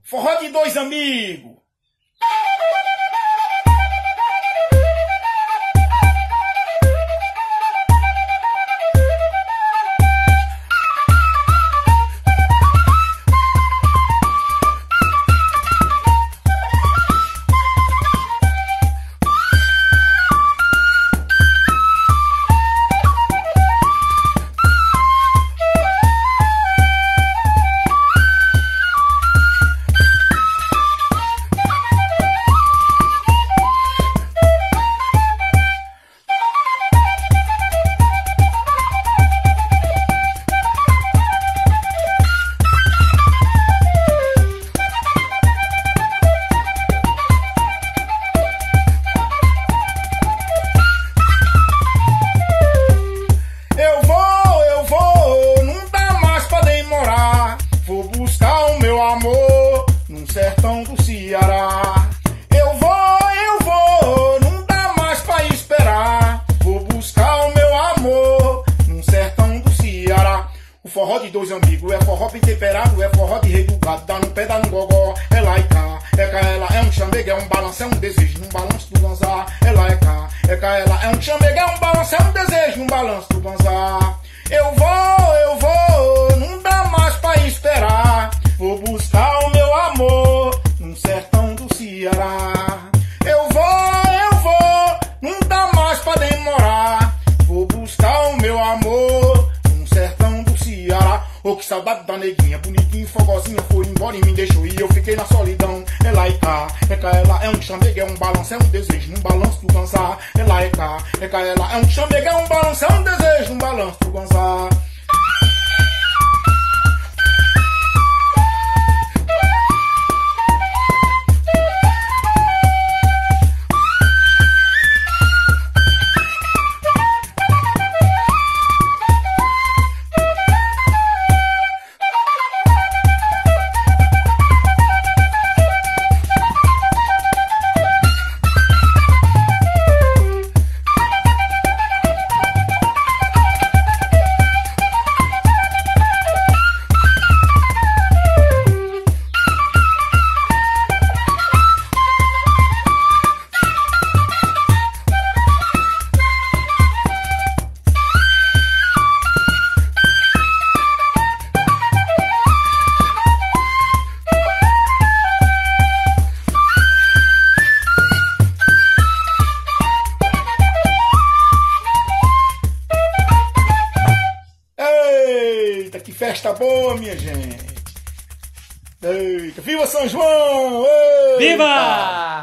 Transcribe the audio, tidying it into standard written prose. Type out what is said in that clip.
Forró de dois amigos. Num sertão do Ceará. Eu vou, não dá mais pra esperar. Vou buscar o meu amor num sertão do Ceará. O forró de dois amigos é forró bem temperado, é forró de rei do gado, dá no pé, dá no gogó. É lá e cá, ela é um chamego, é um balanço, é um desejo, num balanço do banzá. É lá e cá, ela é um chamego, é um balanço, é um desejo, num balanço do banzá. Eu vou, não dá mais pra esperar. Vou buscar o meu amor num sertão do Ceará. Eu vou, não dá mais pra demorar. Vou buscar o meu amor num sertão do Ceará. Oh, que saudade da neguinha, bonitinha, fogozinha, foi embora e me deixou e eu fiquei na solidão. É lá e cá, ela é um chamego, é um balanço, é um desejo, num balanço do banzá. É lá e cá, ela é um chamego, é um balanço, é um desejo, num balanço do banzá. Eita, que festa boa, minha gente! Eita, viva São João! Eita. Viva!